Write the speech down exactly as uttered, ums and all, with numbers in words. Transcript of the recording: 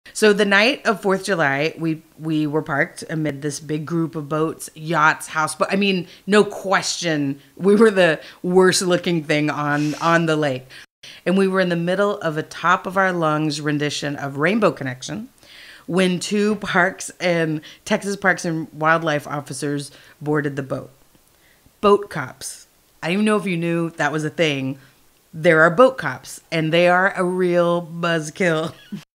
So the night of fourth of July, we we were parked amid this big group of boats, yachts, houseboat. I mean, no question, we were the worst looking thing on on the lake. And we were in the middle of a top of our lungs rendition of Rainbow Connection when two parks and Texas Parks and Wildlife officers boarded the boat. Boat cops. I don't even know if you knew that was a thing. There are boat cops, and they are a real buzzkill.